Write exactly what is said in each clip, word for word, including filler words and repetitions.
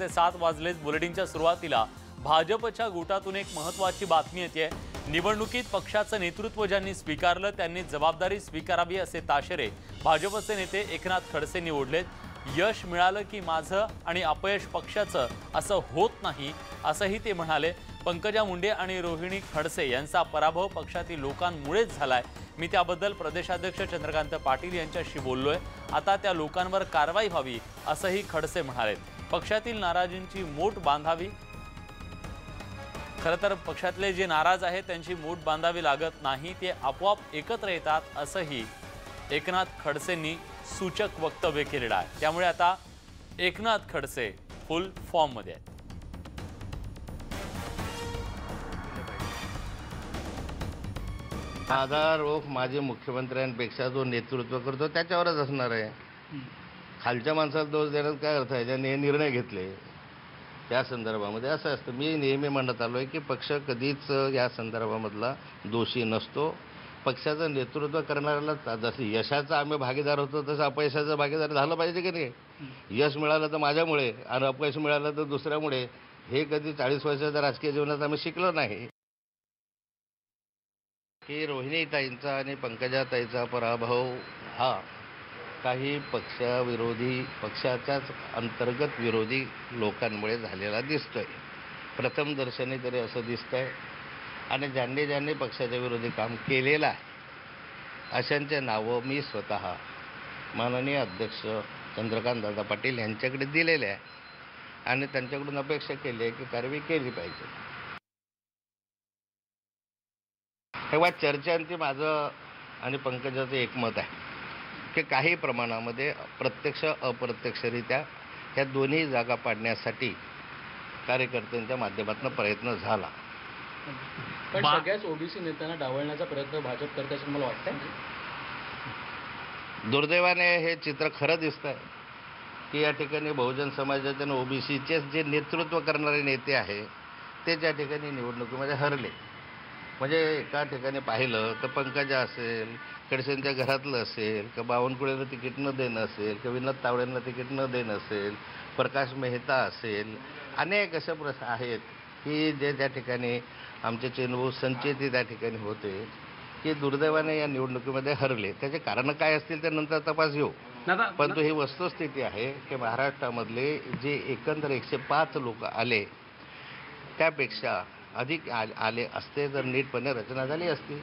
वाजते सात वाजलेच. बुलेटिनच्या सुरुवातीला भाजपच्या गोटातून एक महत्त्वाची बातमी येते. निवडणुकीत पक्षाचं नेतृत्व ज्यांनी स्वीकारलं त्यांनी जबाबदारी स्वीकारावी असे ताशेरे भाजपचे नेते एकनाथ खडसेंनी ओढलेत. यश मिळालं की माझं आणि अपयश पक्षाचं असं होत नाही असंही ते म्हणाले. पंकजा मुंडे आणि रोहिणी खडसे यांचा पराभव पक्षातील लोकांमुळेच झालाय. मी त्याबद्दल प्रदेशाध्यक्ष चंद्रकांत पाटील यांच्याशी बोललोय. आता त्या लोकांवर कारवाई व्हावी असंही खडसे म्हणाले. पक्षातील नाराजींची मोठ बांधावी. खरं तर पक्षातले जे नाराज आहेत त्यांची मोठ बांधावी लागत नाही, ते आपोआप एकत्र येतात असंही एकनाथ खडसेंनी सूचक वक्तव्य केलेलं आहे. त्यामुळे आता एकनाथ खडसे फुल फॉर्ममध्ये आहेत. माझा रोख माझे मुख्यमंत्र्यांपेक्षा जो नेतृत्व करतो त्याच्यावरच असणार आहे. खालच्या माणसाला दोष देण्यात काय अर्थ आहे? ज्यांनी हे निर्णय घेतले त्या संदर्भामध्ये असं असतं. मी नेहमी म्हणत आलो आहे की पक्ष कधीच या संदर्भामधला दोषी नसतो. पक्षाचं नेतृत्व करणाऱ्याला जसं यशाचा आम्ही भागीदार होतो तसं अपयशाचं भागीदार झालं पाहिजे की नाही. यश मिळालं तर माझ्यामुळे आणि अपयश मिळालं तर दुसऱ्यामुळे, हे कधी चाळीस वर्षाच्या राजकीय जीवनात आम्ही शिकलो नाही. की रोहिणीताईंचा आणि पंकजाताईचा पराभव हा काही पक्षविरोधी पक्षाच्याच अंतर्गत विरोधी लोकांमुळे झालेला दिसतोय. प्रथम दर्शनी तरी असं दिसतंय. आणि ज्यांनी ज्यांनी पक्षाच्या विरोधी काम केलेलं आहे अशांचे नावं मी स्वतः माननीय अध्यक्ष चंद्रकांत दादा पाटील यांच्याकडे दिलेले आहे आणि त्यांच्याकडून अपेक्षा केली आहे की कारवाई केली पाहिजे. तेव्हा चर्चांती माझं आणि पंकजाचं एकमत आहे की काही प्रमाणामध्ये प्रत्यक्ष अप्रत्यक्षरित्या या दोन्ही जागा पाडण्यासाठी कार्यकर्त्यांच्या माध्यमातून प्रयत्न झाला. पण सगळ्याच ओबीसी नेत्यांना डावलण्याचा प्रयत्न भाजप करते असं मला वाटतं. दुर्दैवाने हे चित्र खरं दिसतं आहे की या ठिकाणी बहुजन समाजाचे आणि ओबीसीचेच जे नेतृत्व करणारे नेते आहे ते त्या ठिकाणी निवडणुकीमध्ये हरले. म्हणजे एका ठिकाणी पाहिलं तर पंकजा असेल, खडसेंच्या घरातलं असेल, का बावनकुळेला तिकीट न देणं असेल, का विनोद तावडेंना तिकीट न देणं असेल, प्रकाश मेहता असेल, अनेक असे प्रश्न आहेत की जे त्या ठिकाणी आमचे चेनभाऊ संचेती त्या ठिकाणी होते की दुर्दैवाने या निवडणुकीमध्ये हरले. त्याचे कारणं काय असतील ते नंतर तपास घेऊ. परंतु ही वस्तुस्थिती आहे की महाराष्ट्रामधले जे एकंदर एकशे पाच लोक आले त्यापेक्षा अधिक आले असते तर नीटपणे रचना झाली असती.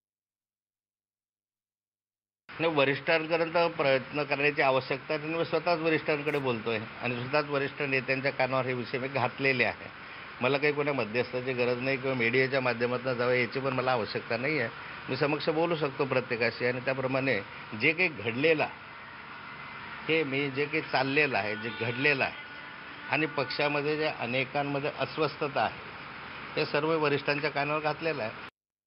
वरिष्ठांपर्यंत प्रयत्न करण्याची आवश्यकता आहे. मी स्वतःच वरिष्ठांकडे बोलतोय आणि स्वतःच वरिष्ठ नेत्यांच्या कानावर हे विषय मी घातलेले आहे. मला काही कोणा मध्यस्थाची गरज नाही किंवा मीडियाच्या माध्यमातून जावं याची पण मला आवश्यकता नाही आहे. मी समक्ष बोलू शकतो प्रत्येकाशी आणि त्याप्रमाणे जे काही घडलेलं आहे हे मी जे काही चाललेलं आहे, जे घडलेलं आहे आणि पक्षामध्ये जे अनेकांमध्ये अस्वस्थता आहे हे सर्व वरिष्ठांच्या कानावर घातलेलं आहे.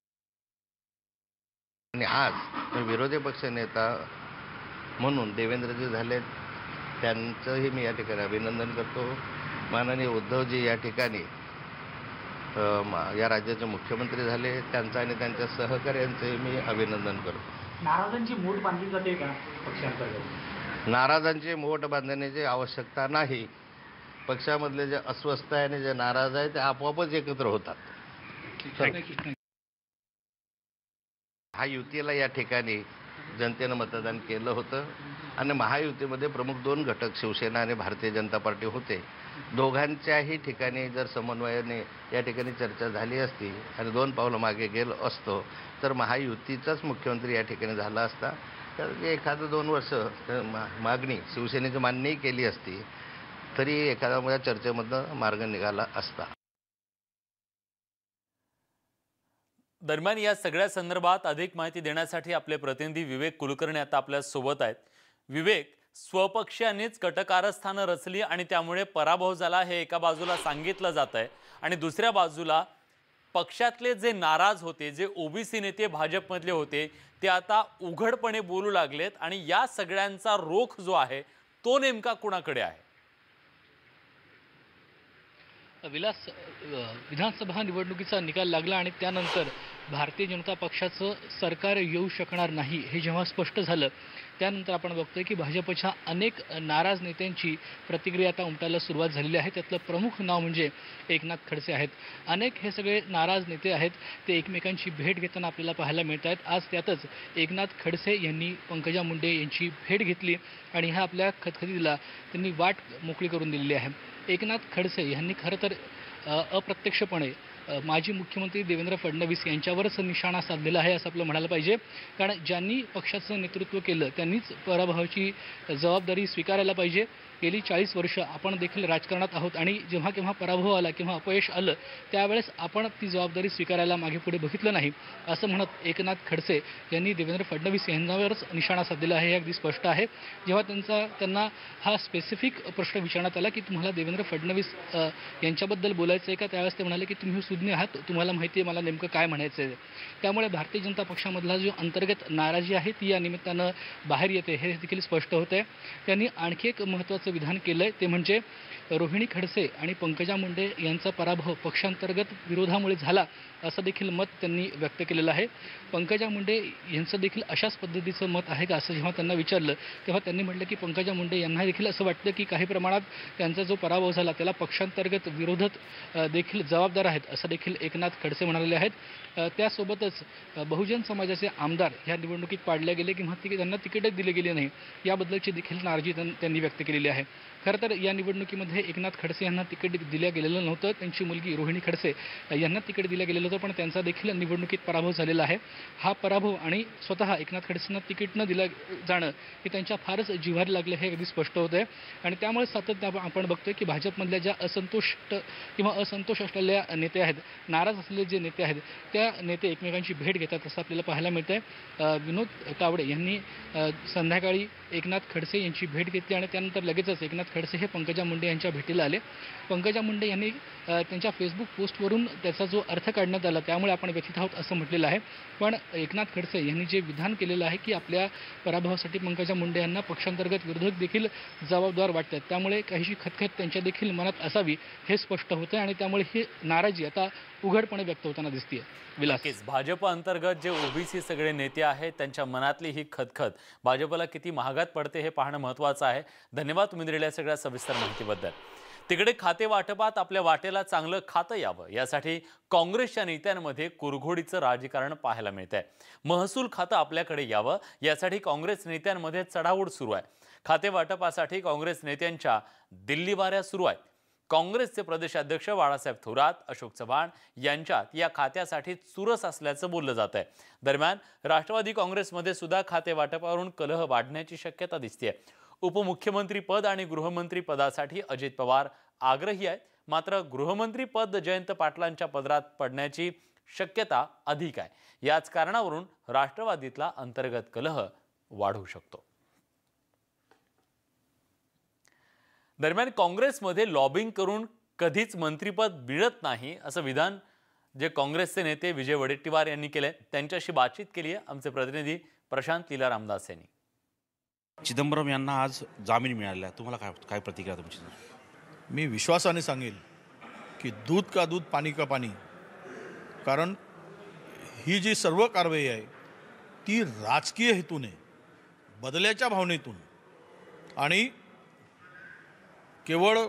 आणि आज विरोधी पक्ष नेता म्हणून देवेंद्रजी झालेत, त्यांचंही मी या ठिकाणी अभिनंदन करतो. माननीय उद्धवजी या ठिकाणी या राज्याचे मुख्यमंत्री झाले, त्यांचं आणि त्यांच्या सहकार्यांचंही मी अभिनंदन करतो. नाराजांची मोठ बांधली जाते का पक्षांतर्गत? नाराजांची मोठ बांधण्याची आवश्यकता नाही. पक्षामधले जे अस्वस्थ आहे आणि जे नाराज आहे ते आपोआपच एकत्र होतात. महायुतीला या ठिकाणी जनतेनं मतदान केलं होतं आणि महायुतीमध्ये प्रमुख दोन घटक शिवसेना आणि भारतीय जनता पार्टी होते. दोघांच्याही ठिकाणी जर समन्वयाने या ठिकाणी चर्चा झाली असती आणि दोन पावलं मागे गेलो असतो तर महायुतीचाच मुख्यमंत्री या ठिकाणी झाला असता. तर एखादं दोन वर्ष मागणी शिवसेनेची मान्यही केली असती तरी एखाद्या चर्चेमधनं मार्ग निघाला असता. दरम्यान या सगळ्या संदर्भात अधिक माहिती देण्यासाठी आपले प्रतिनिधी विवेक कुलकर्णी आता आपल्या सोबत आहेत. विवेक, स्वपक्षानेच कटकारस्थानं रचली आणि त्यामुळे पराभव झाला हे एका बाजूला सांगितलं जात आहे आणि दुसऱ्या बाजूला पक्षातले जे नाराज होते, जे ओबीसी नेते भाजपमधले होते ते आता उघडपणे बोलू लागलेत आणि या सगळ्यांचा रोख जो आहे तो नेमका कुणाकडे आहे? विलास, विधानसभा निवडणुकीचा निकाल लागला आणि त्यानंतर भारतीय जनता पक्षाचं सरकार येऊ शकणार नाही हे जेव्हा स्पष्ट झालं त्यानंतर आपण बघतोय की भाजपच्या अनेक नाराज नेत्यांची प्रतिक्रिया आता उमटायला सुरुवात झालेली आहे। त्यातलं प्रमुख नाव म्हणजे एकनाथ खडसे आहेत। अनेक हे सगळे नाराज नेते आहेत ते एकमेकांची भेट घेताना आपल्याला पाहायला मिळत आहेत। आज त्यातच एकनाथ खडसे यांनी पंकजा मुंडे यांची भेट घेतली आणि ह्या आपल्या खतखतीला त्यांनी वाट मोकळी करून दिलेली आहे। एकनाथ खडसे यांनी खरं तर अप्रत्यक्षपणे माजी मुख्यमंत्री देवेंद्र फडणवीस यांच्यावरच निशाणा साधलेला आहे असं आपलं म्हणायला पाहिजे। कारण ज्यांनी पक्षाचं नेतृत्व केलं त्यांनीच पराभवाची जबाबदारी स्वीकारायला पाहिजे। गेली चाळीस वर्ष आपण देखील राजकारणात आहोत आणि जेव्हा केव्हा पराभव आला किंवा अपयश आलं त्यावेळेस आपण ती जबाबदारी स्वीकारायला मागे पुढे बघितलं नाही असं म्हणत एकनाथ खडसे यांनी देवेंद्र फडणवीस यांच्यावरच निशाणा साधलेला आहे हे अगदी स्पष्ट आहे। जेव्हा त्यांचा त्यांना हा स्पेसिफिक प्रश्न विचारण्यात आला की तुम्हाला देवेंद्र फडणवीस यांच्याबद्दल बोलायचं आहे का, त्यावेळेस ते म्हणाले की तुम्ही सुज्ञ आहात, तुम्हाला माहिती आहे मला नेमकं काय म्हणायचं आहे। त्यामुळे भारतीय जनता पक्षामधला जो अंतर्गत नाराजी आहे ती या निमित्तानं बाहेर येते हे देखील स्पष्ट होत आहे। त्यांनी आणखी एक महत्त्वाचं विधान केलंय ते म्हणजे रोहिणी खडसे आणि पंकजा मुंडे यांचा पराभव पक्षांतर्गत विरोधामुळे झाला असं देखील मत त्यांनी व्यक्त केलेलं आहे। पंकजा मुंडे यांचं देखील अशाच पद्धतीचं मत आहे का असं जेव्हा त्यांना विचारलं तेव्हा त्यांनी म्हटलं की पंकजा मुंडे यांना देखील असं वाटतं की काही प्रमाणात त्यांचा जो पराभव झाला त्याला पक्षांतर्गत विरोधक देखील जबाबदार आहेत असं देखील एकनाथ खडसे म्हणालेले आहेत। त्यासोबतच बहुजन समाजाचे आमदार ह्या निवडणुकीत पाडले गेले किंवा तिकीट त्यांना तिकीटच दिले गेले नाही याबद्दलची देखील नाराजी त्यांनी व्यक्त केलेली आहे। खरं तर या निवडणुकीमध्ये एकनाथ खडसे यांना तिकीट दिलं गेलेलं नव्हतं, त्यांची मुलगी रोहिणी खडसे यांना तिकीट दिलं गेलेलं होतं पण त्यांचा देखील निवडणुकीत पराभव झालेला आहे। हा पराभव आणि स्वतः एकनाथ खडसेंना तिकीट न दिलं जाणं हे त्यांच्या फारच जिव्हारी लागलं हे अगदी स्पष्ट होत आहे आणि त्यामुळे सातत्य आपण बघतोय की भाजपमधल्या ज्या असंतुष्ट किंवा असंतोष असलेल्या नेते आहेत, नाराज असलेले जे नेते आहेत त्या नेते एकमेकांची भेट घेतात असं आपल्याला पाहायला मिळतं आहे। विनोद तावडे यांनी संध्याकाळी एकनाथ खडसे यांची भेट घेतली आणि त्यानंतर लगेचच एकनाथ खडसे हे पंकजा मुंडे यांच्या भेटीला आले। पंकजा मुंडे यांनी त्यांच्या फेसबुक पोस्टवरून त्याचा जो अर्थ काढण्यात आला त्यामुळे आपण व्यथित आहोत असं म्हटलेलं आहे। पण एकनाथ खडसे यांनी जे विधान केलेलं आहे की आपल्या पराभवासाठी पंकजा मुंडे यांना पक्षांतर्गत विरोधक देखील जबाबदार वाटतात त्यामुळे काहीशी खतखत त्यांच्या देखील मनात असावी हे स्पष्ट होतं आणि त्यामुळे ही नाराजी आता उघडपणे व्यक्त होताना दिसते। विलास, भाजप अंतर्गत जे ओबीसी सगळे नेते आहेत त्यांच्या मनातली ही खतखत भाजपला किती महागात पडते हे पाहणं महत्त्वाचं आहे। धन्यवाद तुम्ही दिलेल्या सगळ्या सविस्तर माहितीबद्दल। तिकडे खाते वाटपात आपल्या वाटेला चांगलं खातं यावं यासाठी काँग्रेसच्या नेत्यांमध्ये कुरघोडीचं राजकारण पाहायला मिळतंय। महसूल खातं आपल्याकडे यावं यासाठी काँग्रेस नेत्यांमध्ये चढाओढ सुरू आहे। खाते वाटपासाठी काँग्रेस नेत्यांच्या दिल्ली वाऱ्या सुरू आहेत। काँग्रेसचे प्रदेशाध्यक्ष बाळासाहेब थोरात, अशोक चव्हाण यांच्यात या खात्यासाठी चुरस असल्याचं बोललं जात आहे। दरम्यान राष्ट्रवादी काँग्रेसमध्ये सुद्धा खाते वाटपावरून कलह वाढण्याची शक्यता दिसते। उपमुख्यमंत्री पद आणि गृहमंत्री पदासाठी अजित पवार आग्रही आहेत, मात्र गृहमंत्री पद जयंत पाटलांच्या पदरात पडण्याची शक्यता अधिक आहे। याच कारणावरून राष्ट्रवादीतला अंतर्गत कलह वाढू शकतो। दरम्यान काँग्रेसमध्ये लॉबिंग करून कधीच मंत्रिपद मिळत नाही असं विधान जे काँग्रेसचे नेते विजय वडेट्टीवार यांनी केले, त्यांच्याशी बातचीत केली आहे आमचे प्रतिनिधी प्रशांत लीला रामदास यांनी। चिदंबरम यांना आज जामीन मिळाला, तुम्हाला काय काय प्रतिक्रिया तुमची? मी विश्वासाने सांगेल की दूध का दूध पाणी का पाणी, कारण ही जी सर्व कारवाई आहे ती राजकीय हेतूने बदल्याच्या भावनेतून आणि केवळ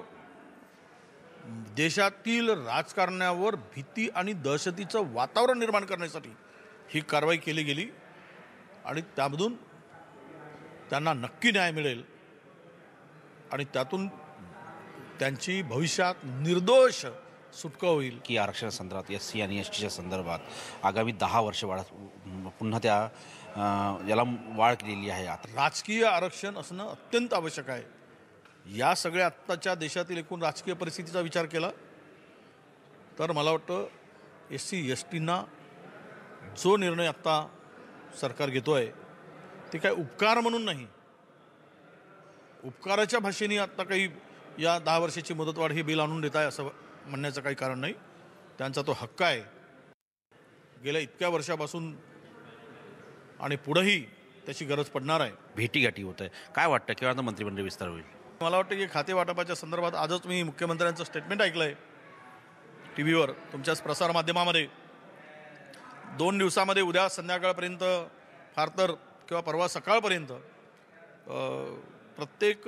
देशातील राजकारणावर भीती आणि दहशतीचं वातावरण निर्माण करण्यासाठी ही कारवाई केली गेली आणि त्यामधून त्यांना नक्की न्याय मिळेल आणि त्यातून त्यांची भविष्यात निर्दोष सुटका होईल। की आरक्षण संदर्भात एस सी आणि एस टीच्या संदर्भात आगामी दहा वर्ष वाढ पुन्हा त्या याला वाढ केलेली आहे। आता राजकीय आरक्षण असणं अत्यंत आवश्यक आहे। या सगळ्या आत्ताच्या देशातील एकूण राजकीय परिस्थितीचा विचार केला तर मला वाटतं एस सी एस टींना जो निर्णय आत्ता सरकार घेतो आहे ते काय उपकार म्हणून नाही, उपकाराच्या भाषेने आत्ता काही या दहा वर्षाची मुदतवाढ ही बिल आणून देत आहे असं म्हणण्याचं काही कारण नाही। त्यांचा तो हक्क आहे। गेल्या इतक्या वर्षापासून आणि पुढेही त्याची गरज पडणार आहे। भेटीगाठी होत आहे, काय वाटतं केव्हा आता मंत्रिमंडळ विस्तार होईल? मला वाटतं की खाते वाटपाच्या संदर्भात आजच मी मुख्यमंत्र्यांचं स्टेटमेंट ऐकलं आहे टी व्हीवर, तुमच्याच प्रसारमाध्यमामध्ये। दोन दिवसामध्ये उद्या संध्याकाळपर्यंत फार तर किंवा परवा सकाळपर्यंत प्रत्येक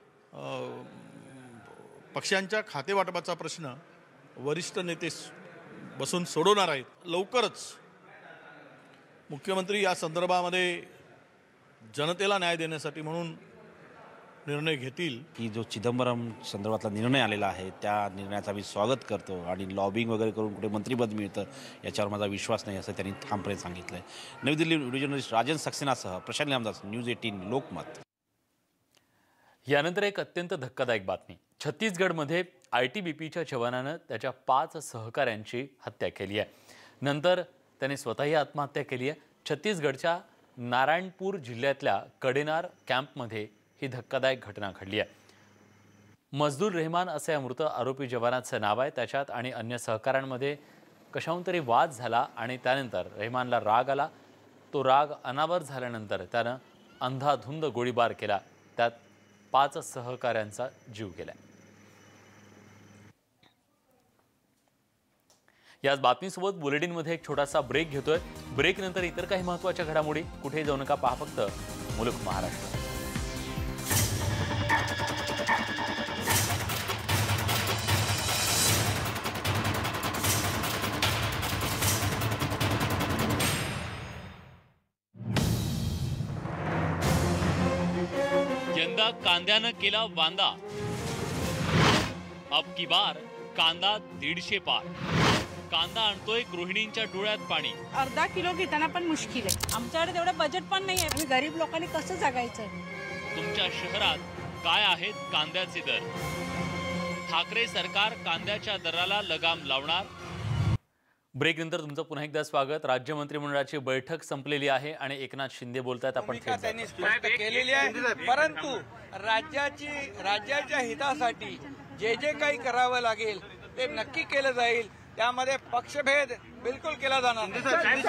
पक्षांच्या खातेवाटपाचा प्रश्न वरिष्ठ नेते बसून सोडवणार आहेत. लवकरच मुख्यमंत्री या संदर्भामध्ये जनतेला न्याय देण्यासाठी म्हणून निर्णय घेतील. की जो चिदंबरम संदर्भातला निर्णय आलेला आहे त्या निर्णयाचा मी स्वागत करतो आणि लॉबिंग वगैरे करून कुठे मंत्रिपद मिळतं याच्यावर माझा विश्वास नाही असं त्यांनी ठामपणे सांगितलं आहे. नवी दिल्ली व्हिडिओ जर्नलिस्ट राजन सक्सेनासह प्रशांत नामदास, न्यूज एटीन लोकमत. यानंतर एक अत्यंत धक्कादायक बातमी. छत्तीसगडमध्ये आय टी बी पीच्या जवानानं त्याच्या पाच सहकाऱ्यांची हत्या केली आहे. नंतर त्याने स्वतःही आत्महत्या केली आहे. छत्तीसगडच्या नारायणपूर जिल्ह्यातल्या कडेनार कॅम्पमध्ये ही धक्कादायक घटना घडली आहे. मजदूर रेहमान असे मृत आरोपी जवानाचं नाव आहे. त्याच्यात आणि अन्य सहकाऱ्यांमध्ये कशाहून तरी वाद झाला आणि त्यानंतर रेहमानला राग आला. तो राग अनावर झाल्यानंतर त्यानं अंधाधुंद गोळीबार केला. त्यात पाच सहकाऱ्यांचा जीव गेला. याच बातमीसोबत बुलेटिनमध्ये एक छोटासा ब्रेक घेतोय. ब्रेक नंतर इतर काही महत्त्वाच्या घडामोडी. कुठेही जाऊ नका, पहा फक्त मुलुक महाराष्ट्र. यंदा कांद्यानं केला वांदा. अब की बार कांदा दीडशे पार. कांदा आणतोय गृहिणींच्या डोळ्यात पाणी. अर्धा किलो घेताना पण मुश्किल आहे. आमच्याकडे तेवढं बजेट पण नाही आहे. आम्ही गरीब लोकांनी कसं जगायचं? तुमच्या शहरात काय आहेत कांद्याचे दर? ठाकरे सरकार कांद्याच्या दराला लगाम लावणार? ब्रेक नंतर तुमचं पुन्हा एकदा स्वागत. राज्य मंत्रिमंडळाची बैठक संपलेली आहे आणि एकनाथ शिंदे बोलतायत. आपण त्यांनी स्पष्ट केलेली आहे. परंतु राज्याची राज्याच्या हितासाठी जे जे काही करावं लागेल ते नक्की केलं जाईल. त्यामध्ये पक्षभेद बिल्कुल केला जाणार नहीं।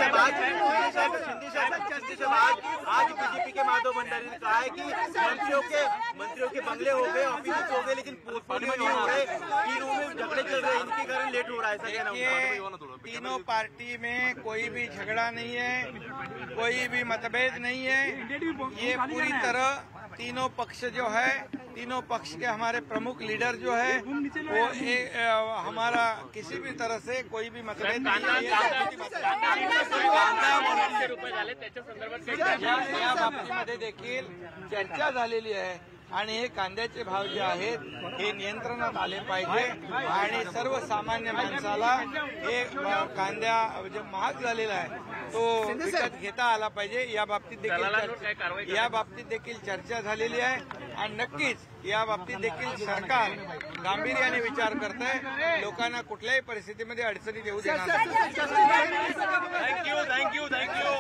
आज बीजेपी के माधव भंडारी ने कहा है कि मंत्रियों के मंत्रियों के बंगले हो गए, ऑफिस हो गए, लेकिन पोर्टफोलियो नहीं हो रहे, तीनों में झगड़े चल रहे हैं, इनके कारण लेट हो रहा है। देखिए, तीनों पार्टी में कोई भी झगड़ा नहीं है, कोई भी मतभेद नहीं है। ये पूरी तरह तीनों पक्ष जो है, तीनों पक्ष के हमारे प्रमुख लीडर जो है वो एक हमारा किसी भी तरह से कोई भी मतभेद नहीं है। या बाबतीमध्ये देखील चर्चा झालेली आहे आणि हे कांद्याचे भाव जे आहेत हे नियंत्रणात आले पाहिजे आणि सर्वसामान्य माणसाला हे कांद्या जो महाग झालेला आहे तो विकत घेता आला पाहिजे। या बाबतीत देखील या बाबतीत देखील चर्चा झालेली आहे आणि नक्कीच या बाबतीत देखील सरकार गांभीर्याने विचार करत आहे, लोकांना कुठल्याही परिस्थितीमध्ये अडचणी येऊ देणार नाही। थँक्यू थँक्यू थँक्यू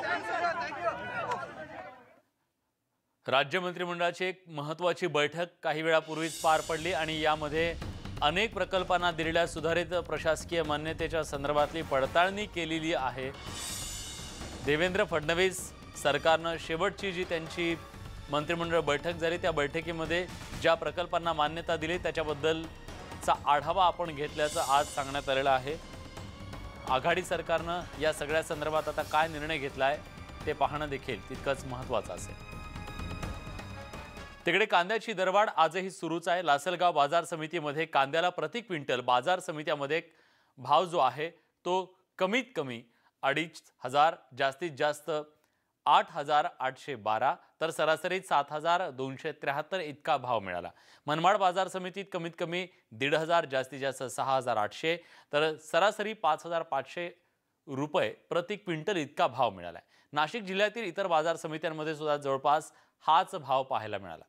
राज्य मंत्रिमंडळाची एक महत्त्वाची बैठक काही वेळापूर्वीच पार पडली आणि यामध्ये अनेक प्रकल्पांना दिलेल्या सुधारित प्रशासकीय मान्यतेच्या संदर्भातली पडताळणी केलेली आहे। देवेंद्र फडणवीस सरकारनं शेवटची जी त्यांची मंत्रिमंडळ बैठक झाली त्या बैठकीमध्ये ज्या प्रकल्पांना मान्यता दिली त्याच्याबद्दलचा आढावा आपण घेतल्याचं आज सांगण्यात आलेलं आहे। आघाडी सरकारनं या सगळ्या संदर्भात आता काय निर्णय घेतला आहे ते पाहणं देखील तितकंच महत्त्वाचं असेल। तिकडे कांद्याची दरवाढ आजही सुरूच आहे। लासलगाव बाजार समितीमध्ये कांद्याला प्रति क्विंटल बाजार समित्यामध्ये भाव जो आहे तो कमीत कमी अडीच हजार जास्तीत जास्त आठ हजार आठशे बारा तर सरासरी सात हजार दोनशे त्र्याहत्तर इतका भाव मिळाला। मनमाड बाजार समितीत कमीत कमी दीड हजार जास्तीत जास्त सहा हजार आठशे तर सरासरी पाच हजार पाचशे रुपये प्रति क्विंटल इतका भाव मिळाला। नाशिक जिल्ह्यातील इतर बाजार समित्यांमध्ये सुद्धा जवळपास हाच भाव पाहायला मिळाला।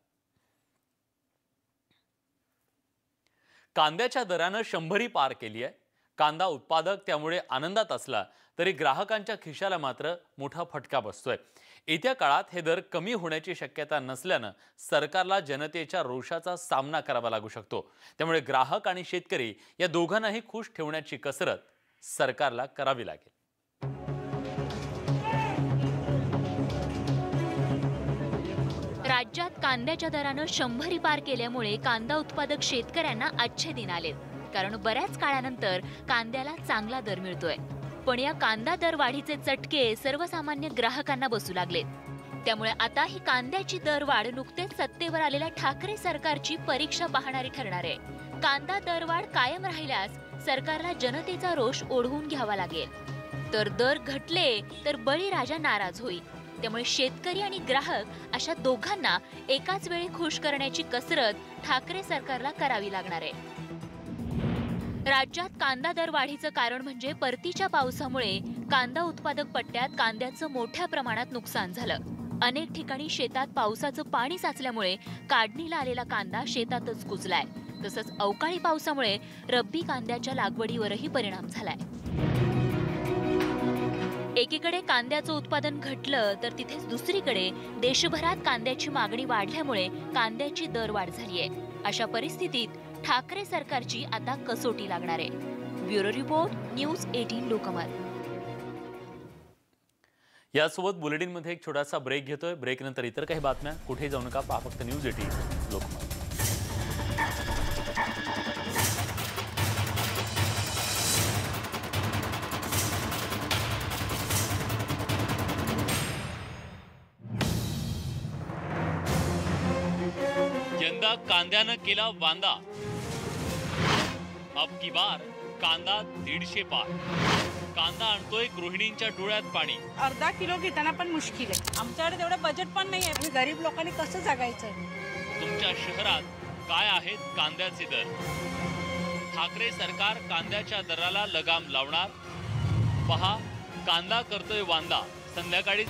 कांद्याच्या दरानं शंभरी पार केली आहे। कांदा उत्पादक त्यामुळे आनंदात असला तरी ग्राहकांच्या खिशाला मात्र मोठा फटका बसतोय। येत्या काळात हे दर कमी होण्याची शक्यता नसल्यानं सरकारला जनतेच्या रोषाचा सामना करावा लागू शकतो। त्यामुळे ग्राहक आणि शेतकरी या दोघांनाही खुश ठेवण्याची कसरत सरकारला करावी लागेल। राज्यात कांद्याच्या दरानं शंभरी पार केल्यामुळे कांदा उत्पादक शेतकऱ्यांना अच्छे दिन आले, कारण बऱ्याच काळानंतर कांद्याला चांगला दर मिळतोय। पण या कांदा दरवाढीचे चटके सर्वसामान्य ग्राहकांना बसू लागलेत. त्यामुळे आता ही कांद्याची दरवाढ नुकतेच सत्तेवर आलेल्या ठाकरे सरकारची परीक्षा पाहणारी ठरणार आहे. कांदा दरवाढ कायम राहिल्यास सरकारला जनतेचा रोष ओढवून घ्यावा लागेल. तर दर घटले तर बळीराजा नाराज होईल. त्यामुळे शेतकरी आणि ग्राहक अशा दोघांना एकाच वेळी खुश करण्याची कसरत ठाकरे सरकारला करावी लागणार आहे. राज्यात कांदा दरवाढीचं कारण म्हणजे परतीच्या पावसामुळे कांदा उत्पादक पट्ट्यात कांद्याचं मोठ्या प्रमाणात नुकसान झालं. अनेक ठिकाणी शेतात पावसाचं पाणी साचल्यामुळे काढणीला आलेला कांदा शेतातच कुजलाय. तसंच अवकाळी पावसामुळे रब्बी कांद्याच्या लागवडीवरही परिणाम झालाय. एकीकडे कांद्याचं उत्पादन घटलं तर तिथेच दुसरीकडे देशभरात कांद्याची मागणी वाढल्यामुळे कांद्याची दरवाढ झाली आहे. अशा परिस्थितीत ठाकरे सरकारची आता कसोटी लागणार आहे. ब्युरो रिपोर्ट, न्यूज अठरा लोकमत. यासोबत बुलेटिनमध्ये एक छोटासा ब्रेक घेतोय. ब्रेकनंतर इतर काही बातम्या. कुठेही जाऊ नका, पहा फक्त न्यूज अठरा लोकमत. यंदा कांद्यानं केला वांदा. अब की बार कांदा दीडशे पार. कांदा आणतोय गृहिणींच्या डोळ्यात पाणी. अर्धा किलो घेताना पण मुश्किल आहे. आमच्याकडे तेवढं बजेट पण नाही आहे. गरीब लोकांनी कसं जगायचं? तुमच्या शहरात काय आहेत कांद्याचे दर? ठाकरे सरकार कांद्याच्या दराला लगाम लावणार. पहा, कांदा करतोय वांदा. संध्याकाळी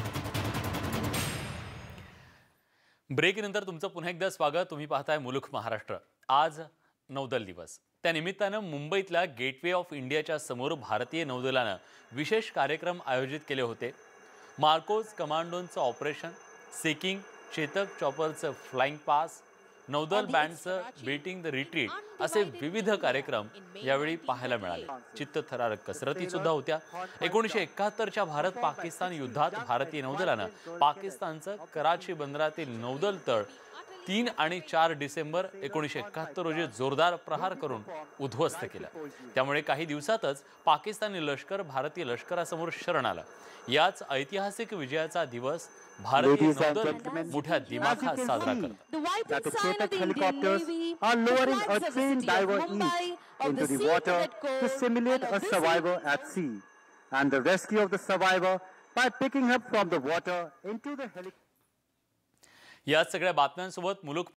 ब्रेकनंतर तुमचं पुन्हा एकदा स्वागत. तुम्ही पाहताय मुलुख महाराष्ट्र. आज नौदल दिवस. त्यानिमित्तानं मुंबईतल्या गेटवे ऑफ इंडियाच्या समोर भारतीय नौदलानं विशेष कार्यक्रम आयोजित केले होते. मार्कोस कमांडोंचं ऑपरेशन, सेकिंग, चेतक चॉपरचं फ्लाइंग पास, नौदल बँडचं बीटिंग द रिट्रीट असे विविध कार्यक्रम यावेळी पाहायला मिळाले. चित्तथरारक कसरती सुद्धा होत्या. एकोणीसशे एकाहत्तरच्या भारत पाकिस्तान युद्धात भारतीय नौदलानं पाकिस्तानचं कराची बंदरातील नौदल तळ तीन आणि चार डिसेंबर एकोणीसशे एकाहत्तर रोजी जोरदार प्रहार करून उद्ध्वस्त केलं. त्यामुळे काही दिवसातच पाकिस्तानी लष्कर भारतीय लष्करासमोर शरण आलं. याच ऐतिहासिक विजयाचा दिवस भारतीय नौदल मोठ्या दिमाखात साजरा करतं. That the Chetak helicopters are lowering a trained diver each into the water to simulate a survivor at sea, and the rescue of the survivor by picking up from the water into the helicopter. या सगळ्या बातम्यांसोबत मुलुख